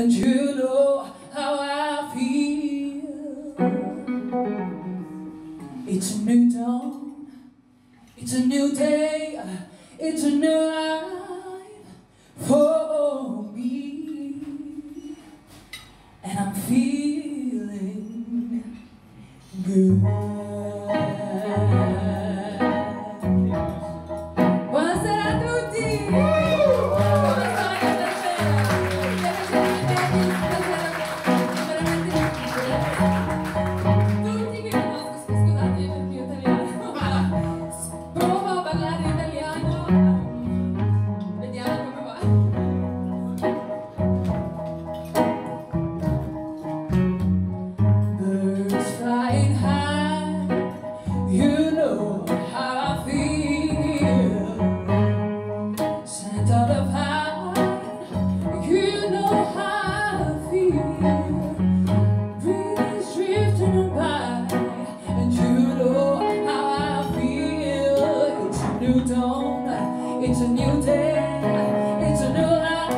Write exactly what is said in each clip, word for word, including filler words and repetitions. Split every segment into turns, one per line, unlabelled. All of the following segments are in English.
and you know how I feel. It's a new dawn, it's a new day, it's a new life for me, and I'm feeling good. Buonasera a tutti! It's a new day, it's a new life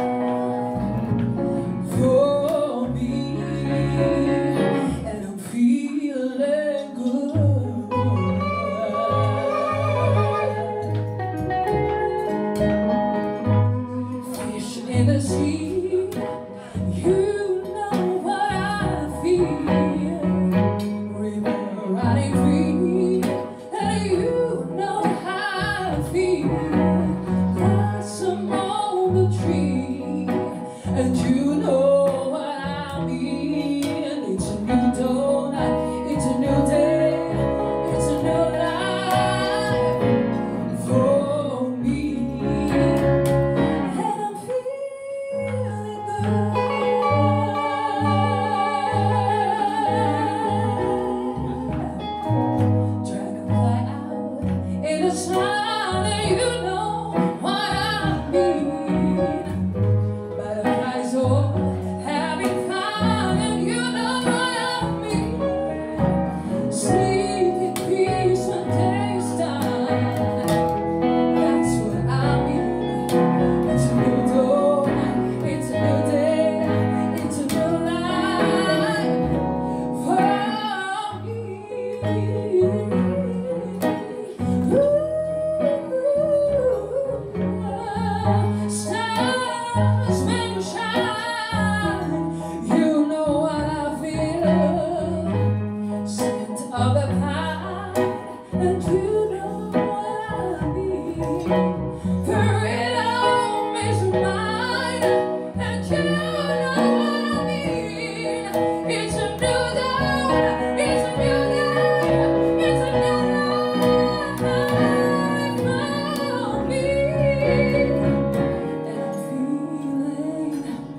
for me, and I'm feeling good. Fish in the sea, you know what I feel. River running free, and you know how I feel. And you know what I mean. It's a new dawn, it's a new day, it's a new life for me, and I'm feeling good. Dragonfly out in the sun, and you know what I mean. Having fun, and you know what I mean. Sleep in peace when day's done. That's what I mean. It's a new dawn, it's a new day, it's a new life for me. Ooh, stars when you shine. Of the pine, and you know what I mean. Freedom is mine, and you know what I mean. It's a new dawn, it's a new day, it's a new life for me, and I'm feeling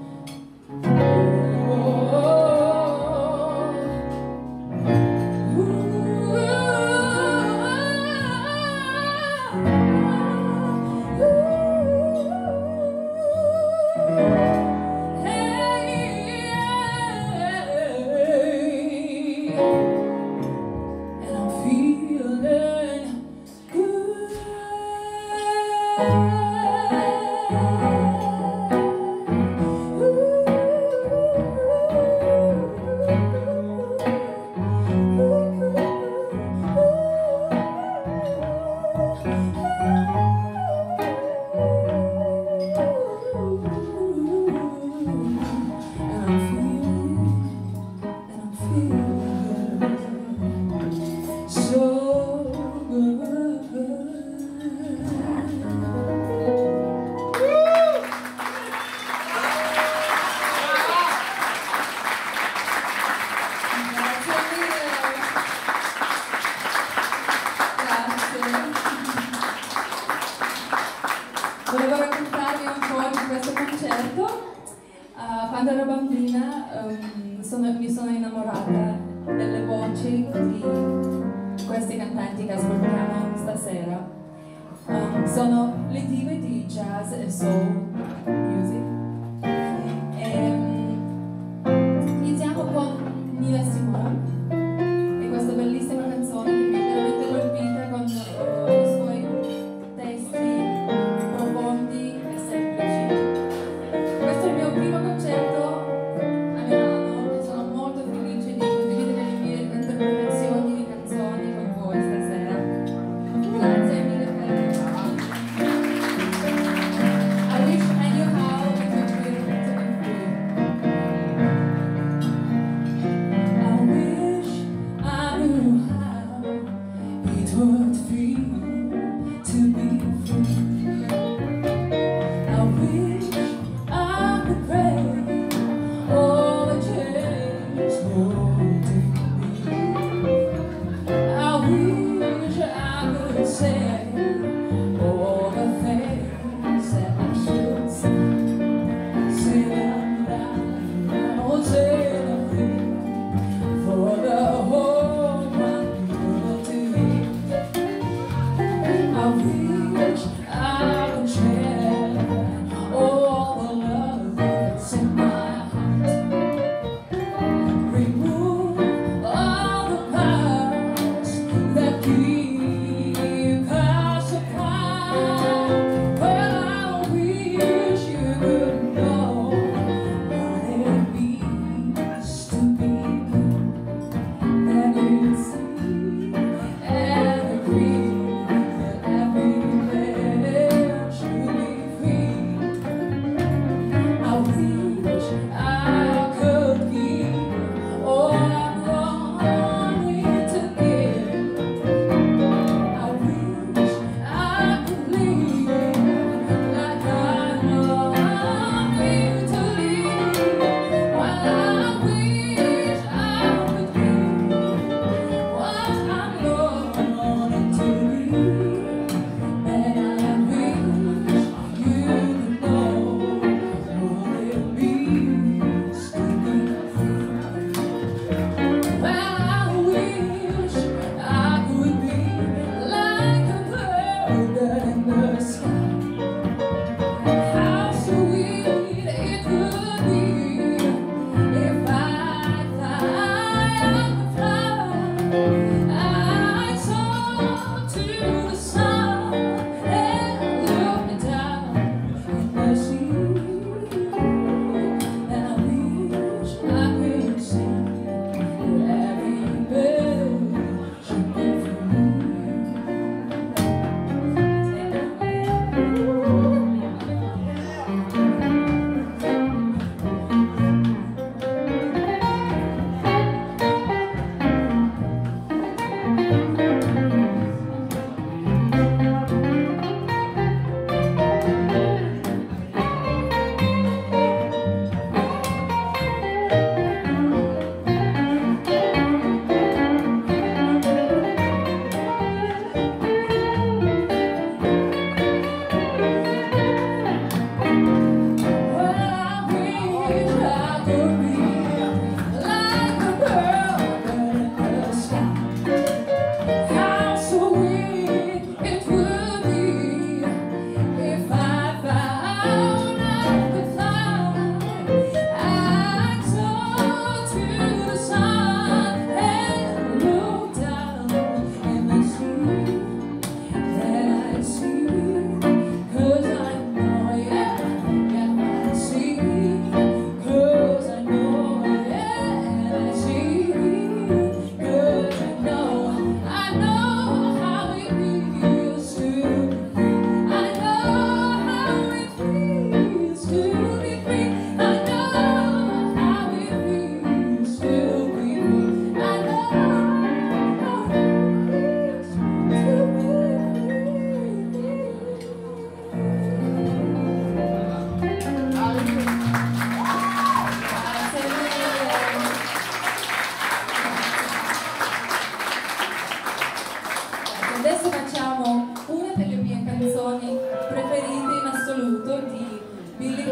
volevo raccontarvi un po' di questo concerto. Uh, quando ero bambina um, sono, mi sono innamorata delle voci di questi cantanti che ascoltiamo stasera. Um, sono le dive di jazz e soul music. E, um, iniziamo con Nina Simone e questa bellissima canzone che mi ha veramente colpita con uh, i suoi testi profondi e semplici. Questo è il mio primo concerto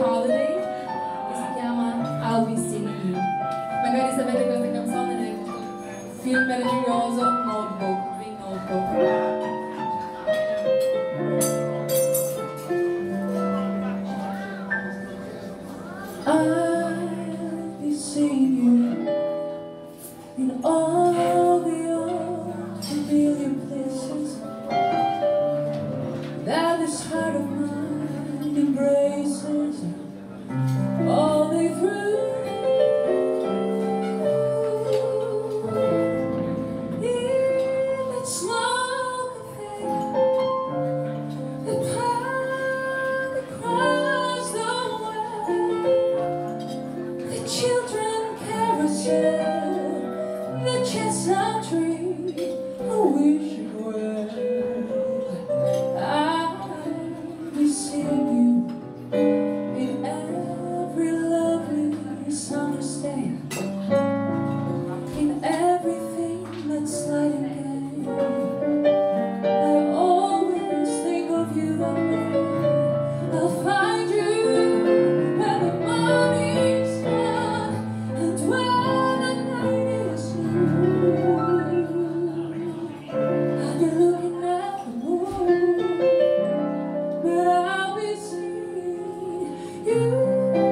Holiday che si chiama I'll Be Seeing You. Magari sapete questa canzone del film meraviglioso Notebook, The Notebook.
I'll be seeing you in all the old familiar places that this heart of mine embraces all the way through. In that small cafe, the park across the way, the children carousel, the chestnut tree, a wishing well. I'll be seeing you in every lovely summer's day, in everything that's light and gay. I always think of you that way. I'll find you when the morning's done and when the night is through. I'll be looking at the moon, but I'll be seeing you.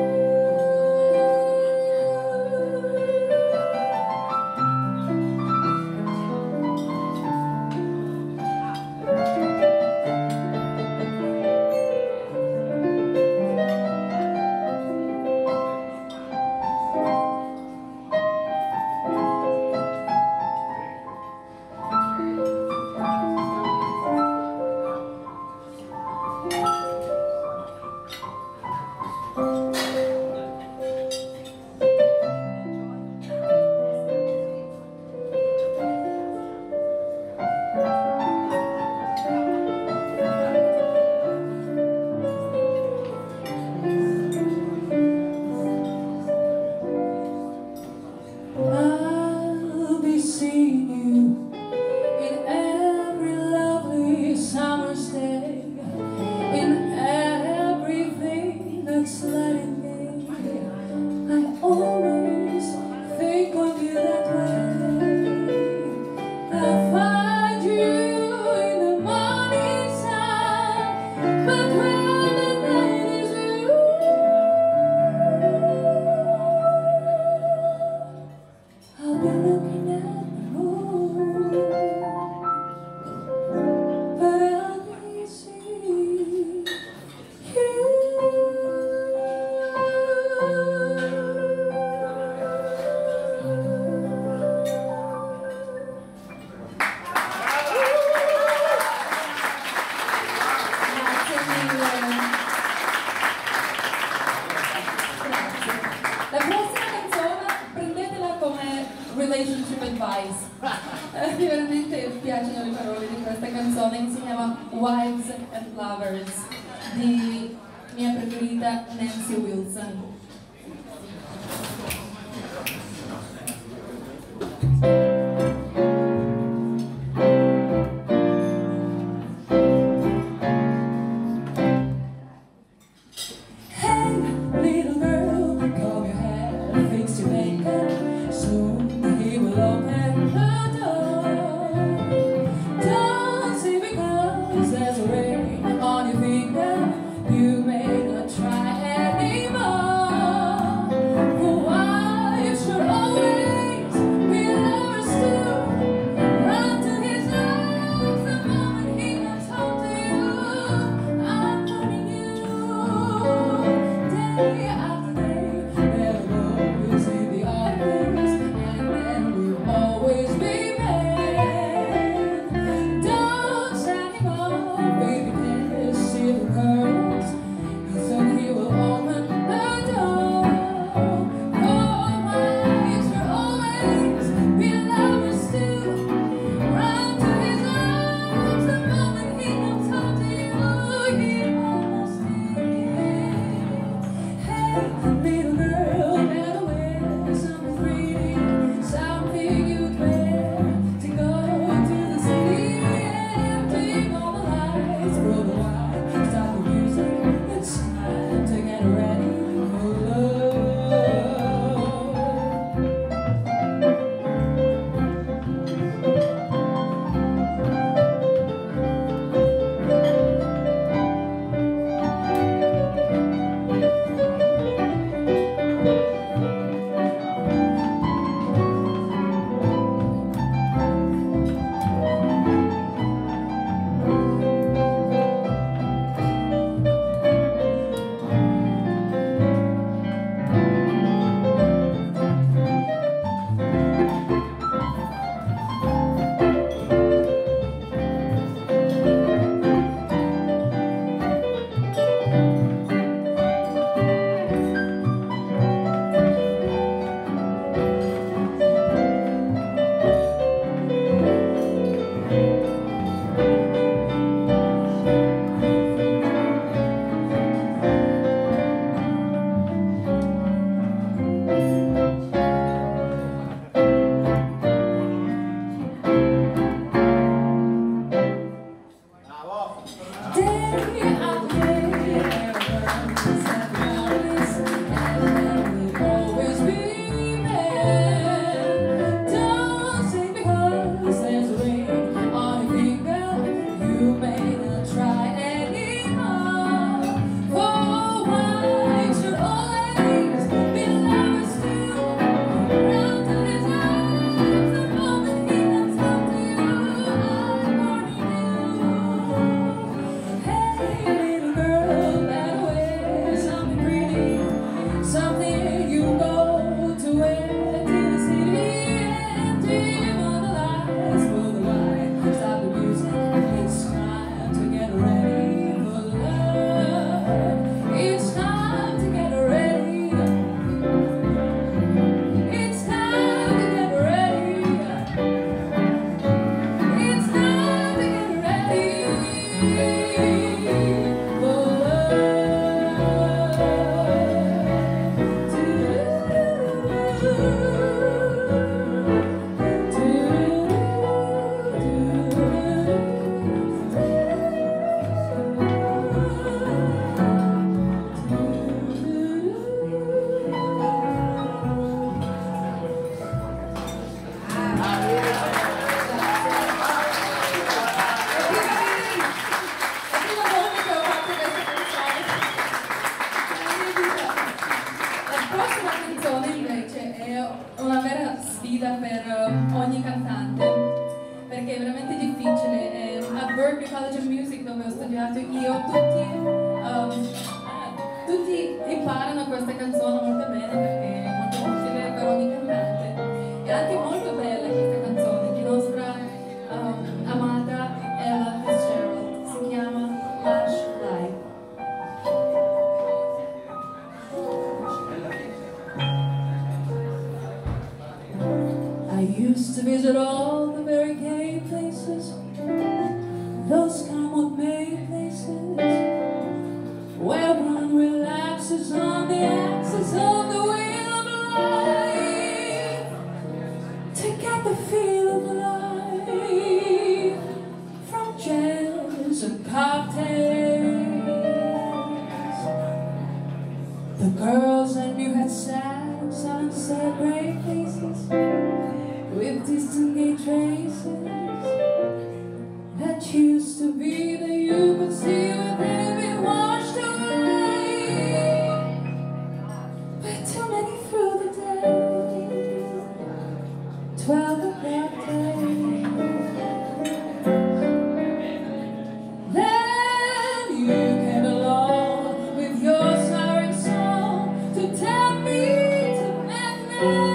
I'll be seeing you in every lovely summer's day, in everything that's light and gay. I always think of you that way. I'll find you in the morning sun, but when the night is through, I'll be looking at the moon, but I'll be seeing you.
Grazie mille. Grazie. La prossima canzone prendetela come relationship advice. Eh, Mi veramente piacciono le parole di questa canzone che si chiama Wives and Lovers di mia preferita Nancy Wilson.
Hey, little girl, comb your hair, fix your makeup. Soon he will open the door. Don't say because there's a ring on your finger, you may not try anymore. For why?
Dio, tutti, um, eh, tutti imparano questa canzone molto bene perché è molto utile per ogni cantante. È anche molto bella questa canzone di nostra um, amata Ella Fitzgerald, si chiama Lush Life. I used to visit all the very gay places, those come what may places, where one relaxes on the axis of the wheel of life, to get the feel of life from jazz and cocktails. The girls I knew had sad and sunset gray faces with distant gay traces that used to be that you could see when they've been washed away. But too many through the day, twelve o'clock day. Then you came along with your siren song to tell me to madness.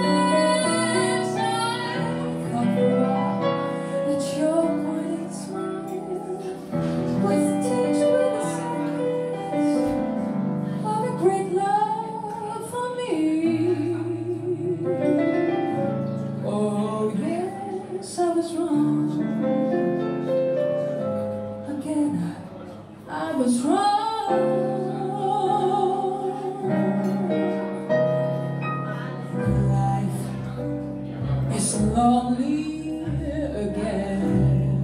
I was wrong again. I was wrong. Life is lonely again,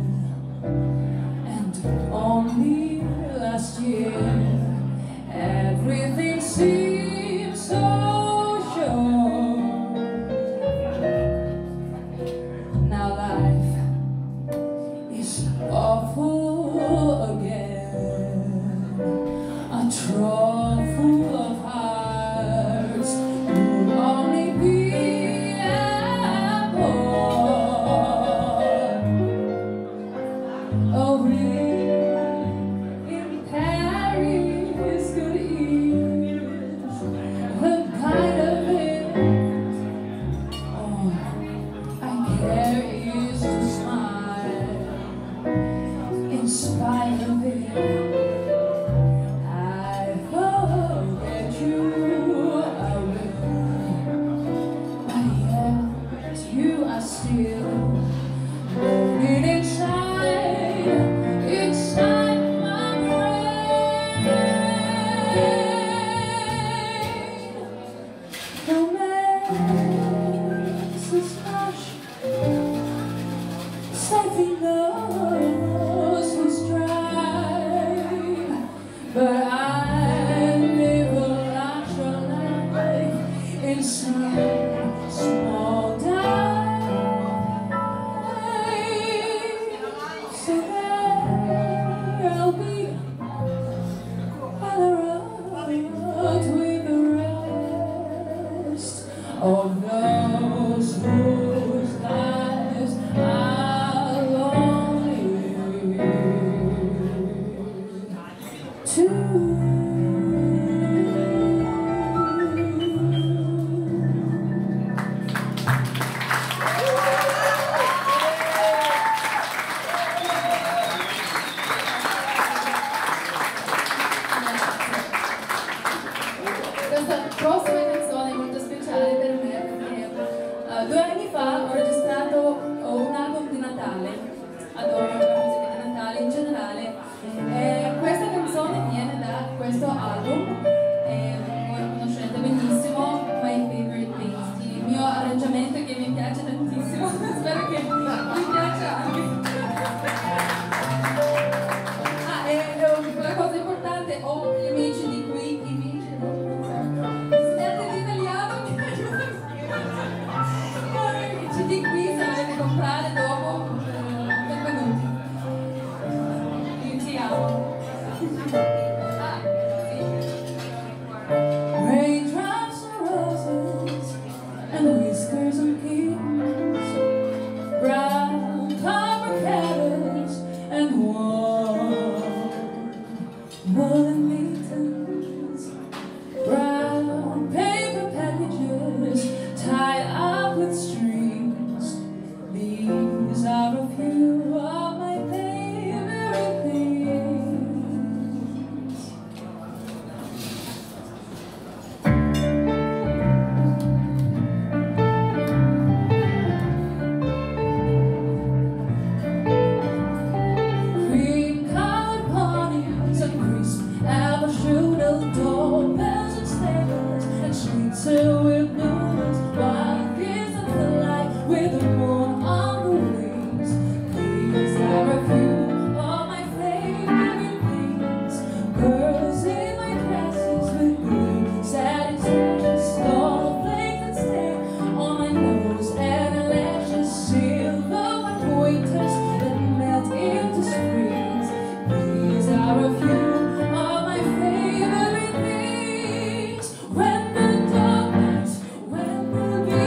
and only last year everything seemed so sure. Now life is awful again, a trough full of hearts will only be a bore. Oh, we in Paris could ease the kind of it. Oh, I care is to smile in spite of it. I forget you, I will, but yet you are still burning inside, inside my brain. Romance is hush, saving those who strive, but I live a natural life inside small dive. So there I'll be on the road with the rest of those whose lives are lonely too. Questa prossima canzone è molto speciale per me perché uh, due anni fa ho registrato un album di Natale, adoro la musica di Natale in generale, e questa canzone viene da questo album, e voi lo conoscete benissimo, My Favorite Things, il mio arrangiamento che mi piace tantissimo, spero che vi piaccia anche. Ah, e uh, una cosa importante, ho gli amici di qui, i miei C D qui se volete comprare dopo, benvenuti. Io ti amo. Ah, sì.
through the doorbells and stairs and streets filled with news, wild gears of the light with the moon on the wings. These are a few of my favorite things. Girls in my classes with blue satin snowflakes that stay on my nose and eyelashes, silver white pointers that melt into springs. These are a few of my favorite things. When the dark nights, when the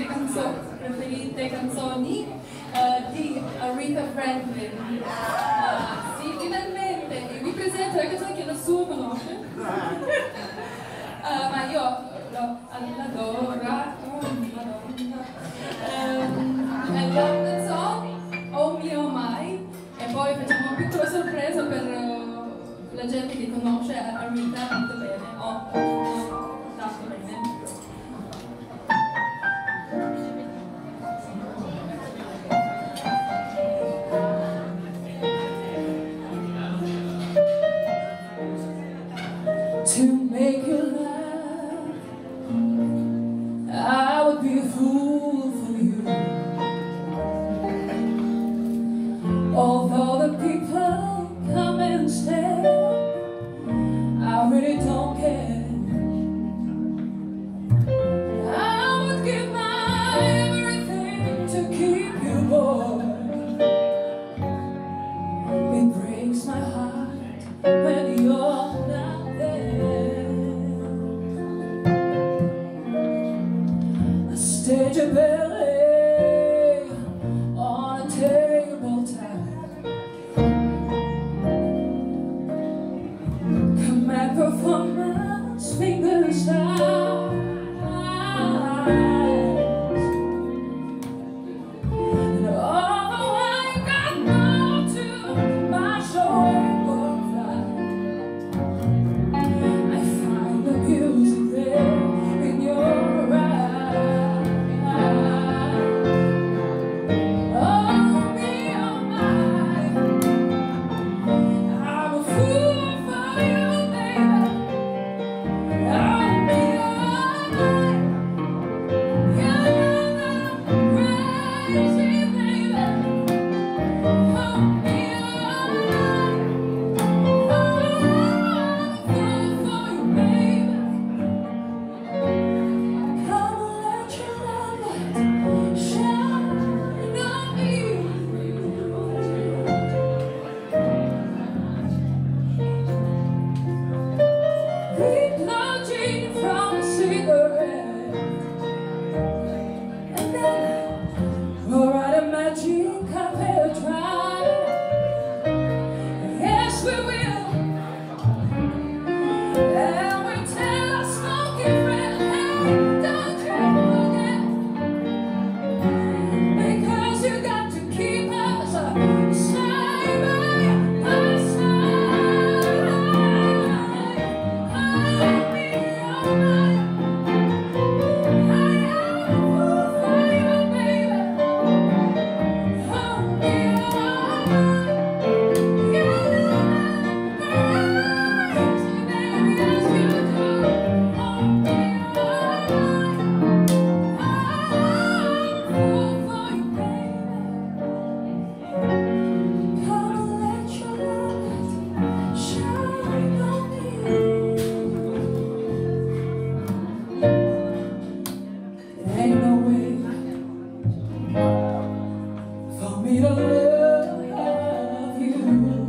preferite, canzo preferite canzoni uh, di Aretha Franklin. Uh, sì, finalmente vi presento la canzone che nessuno conosce, uh, ma io l'adoro, oh, madonna. Um, è la canzone Oh Mio Mai, e poi facciamo una piccola sorpresa per uh, la gente che conosce Aretha molto bene, oh, tanto bene.
To make you laugh, I would be a fool for you. Although the people come and stare, I really don't care. I would give my everything to keep you warm. It breaks my heart when you're not there. I stage a ballet on a tabletop. Command performance, fingers out. And although I got more to my shoulder, I find the music there in your eyes. Oh, me, oh, my, I'm a fool for you, baby. Oh, me, oh, my, you're crazy, baby. Oh, me, oh, my, I'm a fool for you, baby. Come on, let your love shine on me. Replunging from a cigarette, and then pour out a magic carpet dry. Yes, we will. And we tell our smoking friend, hey, don't you forget, because you got to keep us side by side. Oh, me, oh, my, I am a fool for you, baby. Oh, me, oh, my, you know I like you, baby, as you do. Oh, me, oh, my, I'm a fool for you, baby. Come on, let your light shine on me. There ain't no way for me to love you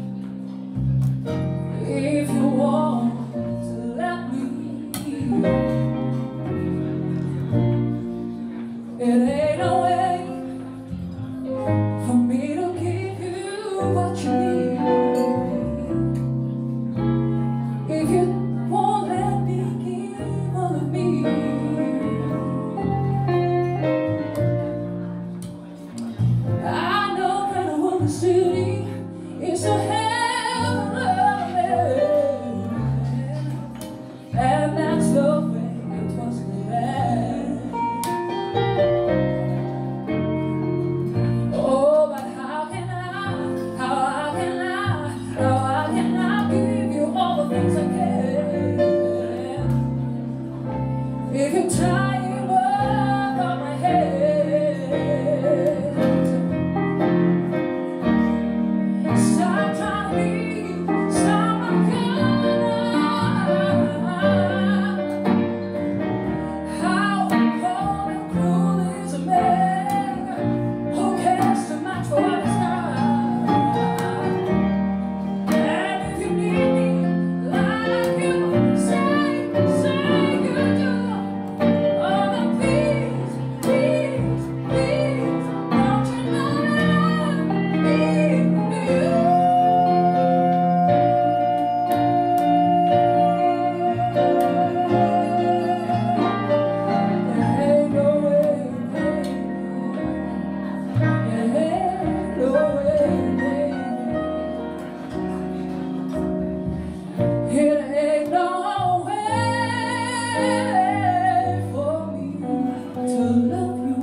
if you want to let me. It ain't no way for me to give you what you need if you won't let me give all of me. I know that a woman's duty is to have love, and that's the way it was meant. Oh, but how can I, how can I, how can I give you all the things I can if you're tying above my head? love you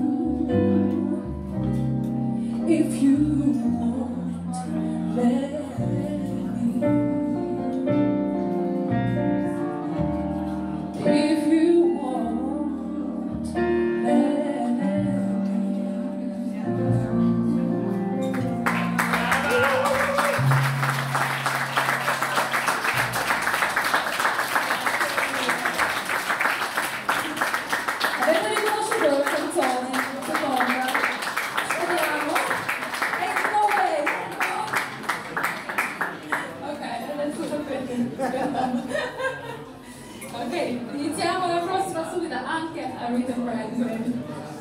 if you won't let me. If you won't let me. Avete riconosciuto la canzone? Seconda. Vediamo. Ain't no way. Ok, adesso sapete. Ok, iniziamo la prossima subito anche a Rhythm Brand.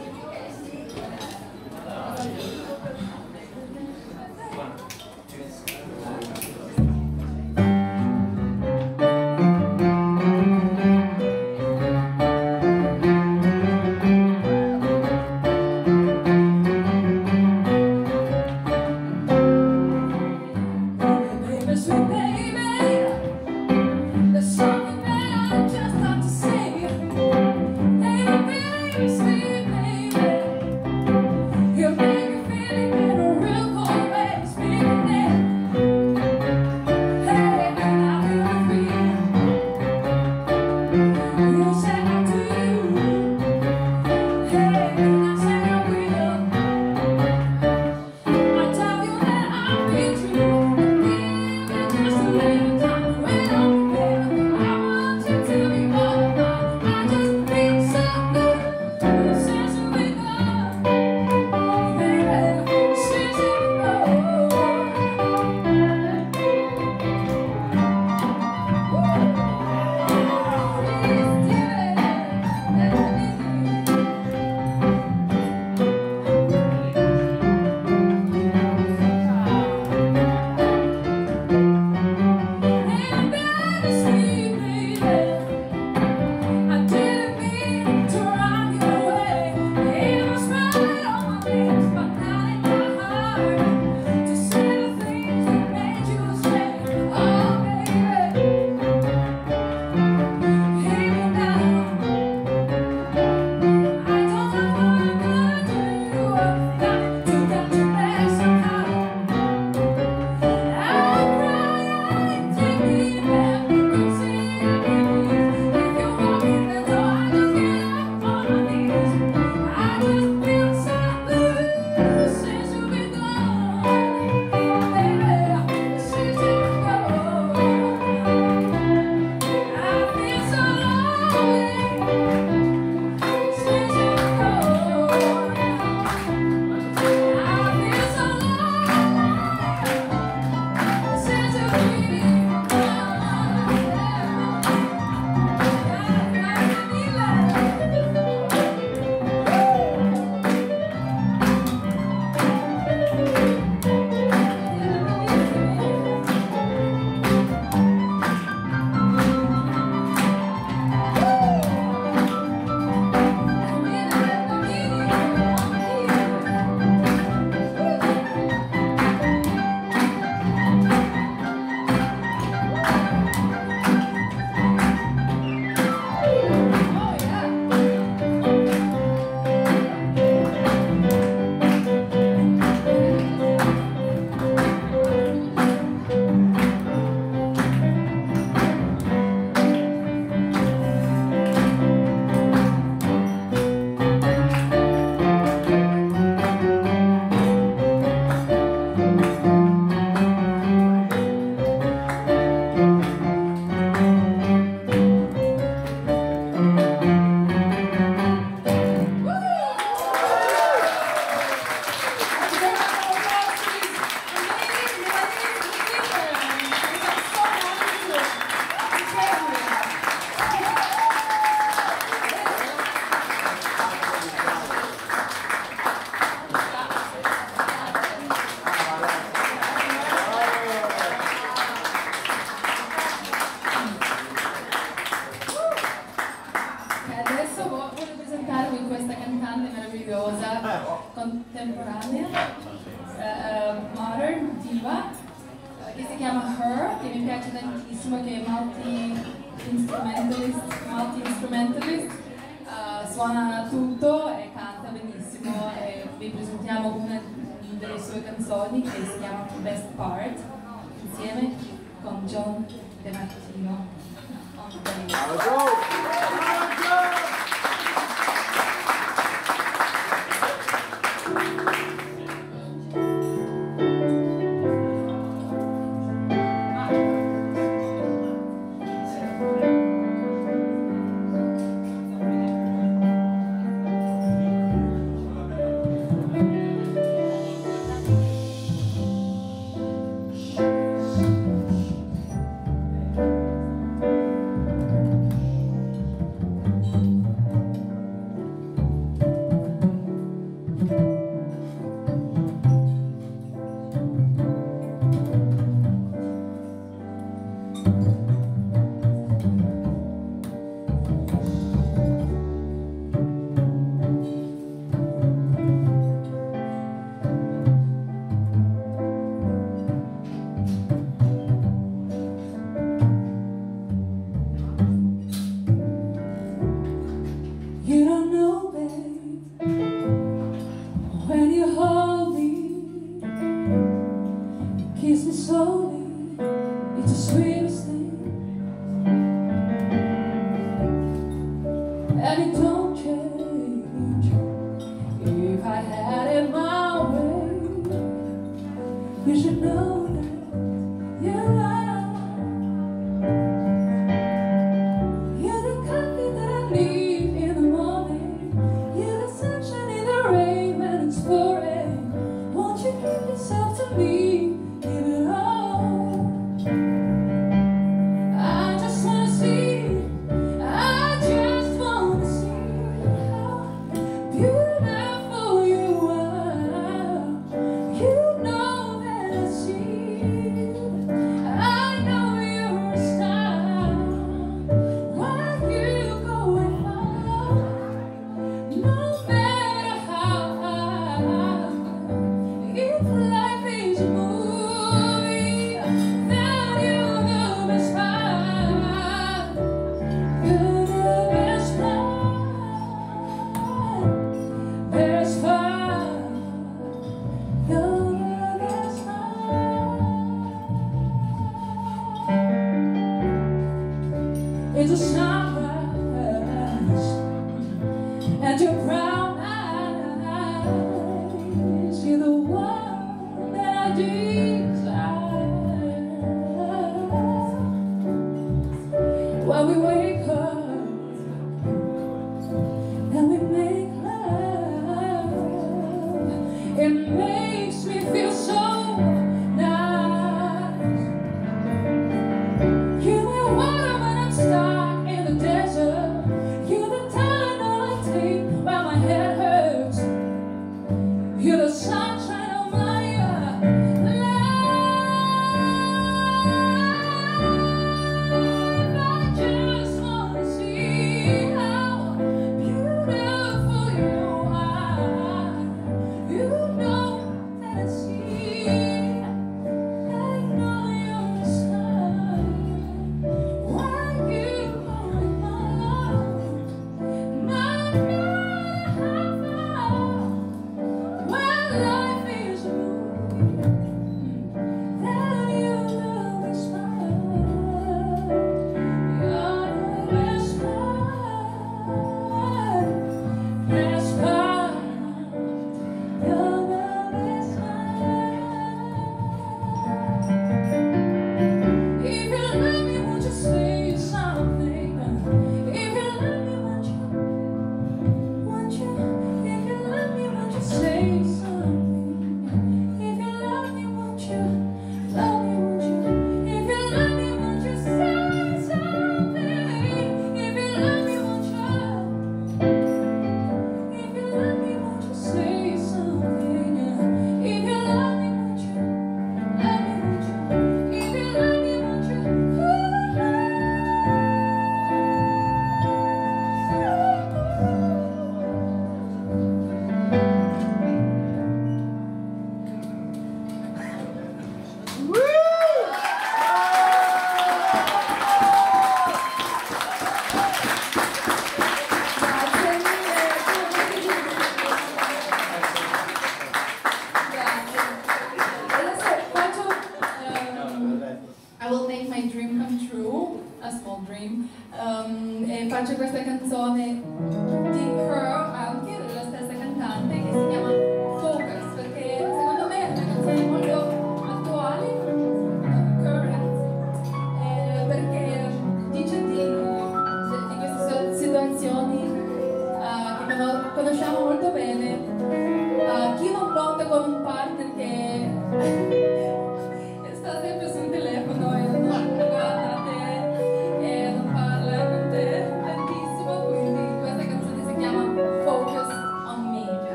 Sweet baby, there's something that I just have to say. Hey baby, sweet baby, you make me feel it in a real cold way. Speaking that, hey, and I feel free. You said I do, hey, and I said I will. I tell you that I'll be true. Just a little time to wait on me, baby. I want you to be all mine. I just need some good since we gone, baby. Since we gone, contemporanea, uh, modern diva, uh, che si chiama Her, che mi piace tantissimo, che è multi-instrumentalist, multi-instrumentalist, uh, suona tutto e canta
canzoni che si chiama Best Part, insieme con John De Martino.
You don't know, babe, when you hold me, kiss me slowly, it's the sweetest thing. And it don't change if I had it my way. You should know that you are. You're the coffee that I need in the morning. You're the sunshine in the rain when it's pouring. Won't you give yourself to me? Give it all. I just wanna see, I just wanna see how beautiful you are. You know that I see, I know you're a star. Why you going far? No matter how high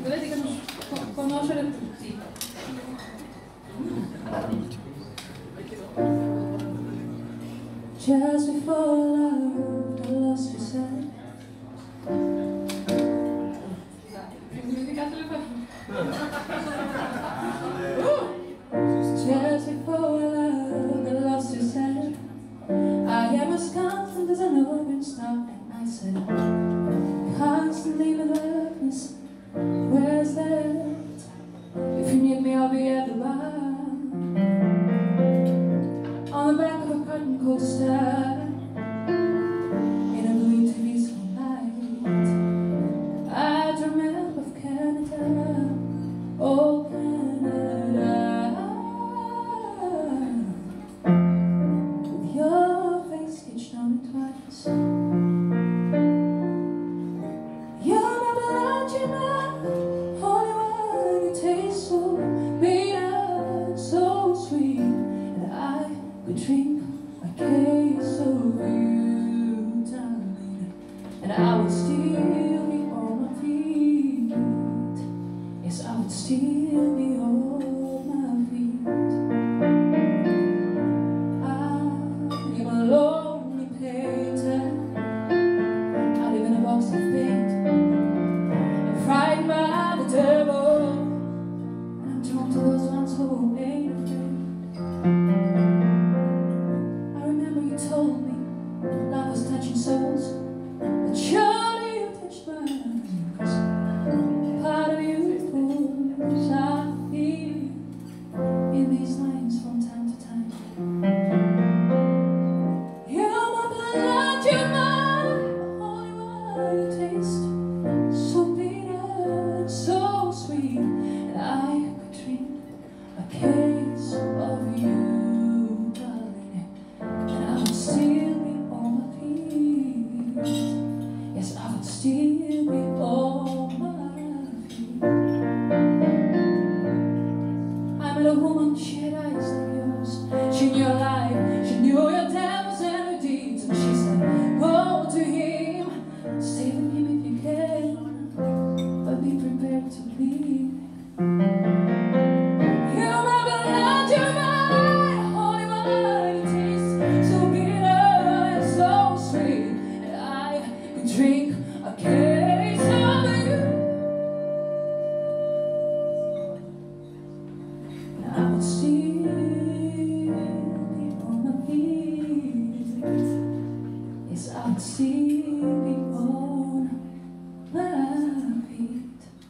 dovete conos conoscere tutti.
Just before love, I lost you sight. Just before love, I lost you sight. I am as constant as an open star, and I said, constantly in the darkness, where's that? If you need me, I'll be at the bar. On the back of a curtain coaster, in a blue T V screen light. I dream of Canada, oh Canada, with your face sketched on it twice. You're my blood, you're my holy wine. You taste so bitter, so sweet, and I could drink a case of you, darling, and I would still be on my feet. Yes, I would still be on my feet. I am a lonely painter. I live in a box of paint. I'm frightened by the devil, and I'm drawn to those ones who ain't afraid. Told me love was touching souls, but surely you touched mine, 'cause part of you pulls out here in these lines from time to time. You're my blood, you're my holy wine. You taste so bitter and so sweet, and I could drink a case of you, darling, and I would still be on my feet. Yes, I would still be on my feet. I met a woman, she had eyes like yours. She knew your life, she knew your devils and your deeds, and she said, go to him, stay with him if you can, but be prepared to leave. You're my blood, you're my holy wine. You taste so bitter and so sweet, and I could drink a case of you, and I would still be on my feet. Yes, I would still be on my feet.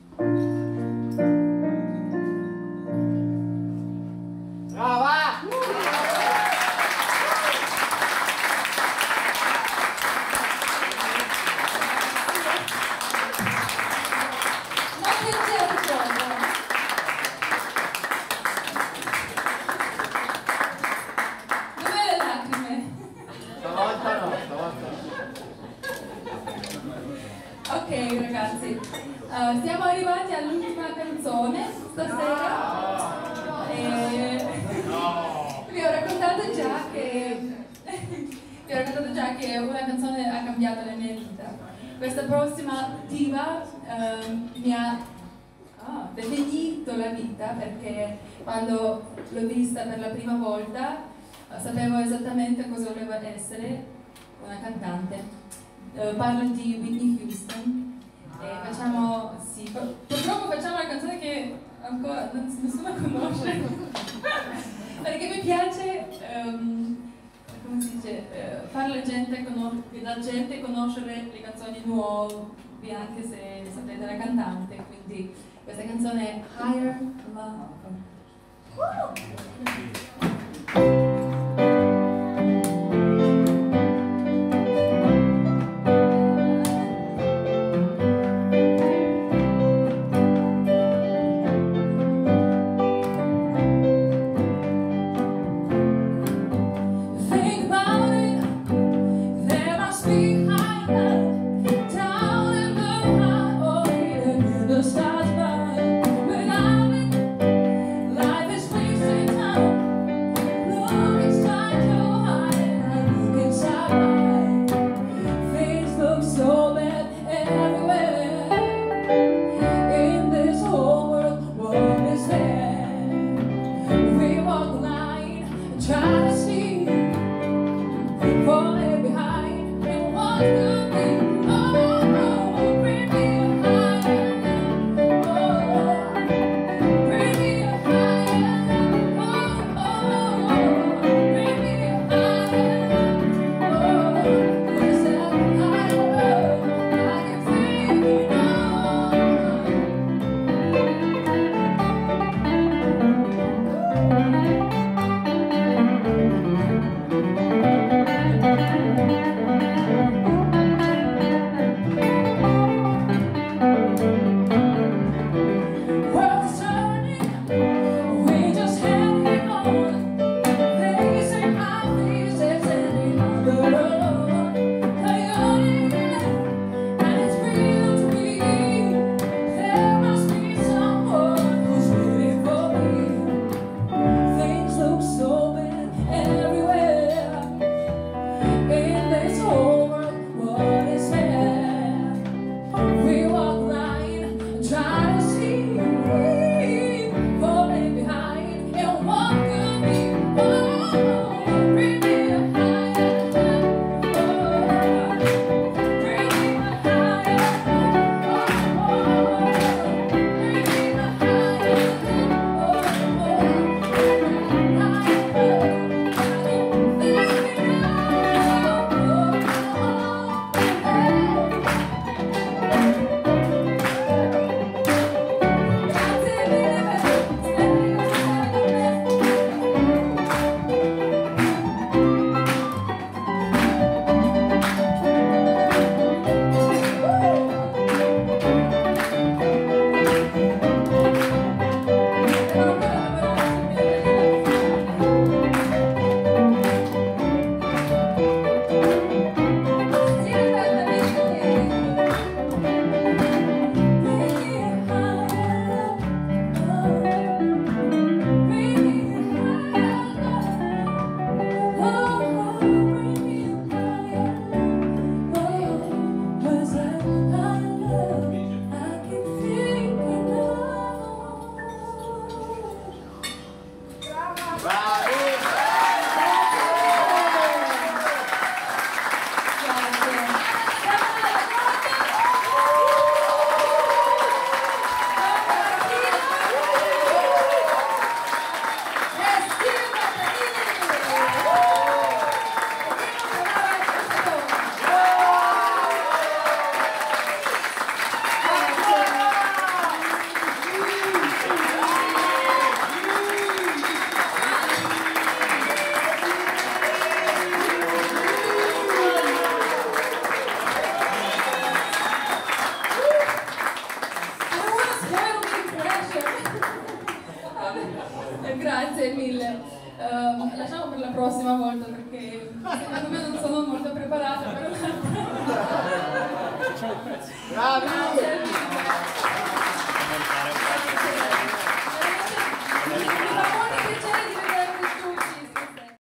Ok ragazzi, uh, siamo arrivati all'ultima canzone stasera e vi ho raccontato già che vi ho raccontato già che una canzone ha cambiato la mia vita. Questa prossima diva uh, mi ha ah, definito la vita, perché quando l'ho vista per la prima volta uh, sapevo esattamente cosa voleva essere una cantante. Uh, parlo di Whitney Houston e facciamo, sì, purtroppo facciamo una canzone che ancora nessuno conosce perché mi piace, um, come si dice, uh, fare la gente, la gente conoscere le canzoni nuove anche se sapete la cantante, quindi questa canzone è Higher Love.
Life is wasting time.
Grazie mille. Uh, lasciamo per la prossima volta perché secondo me non sono molto preparata per una...
Bravi!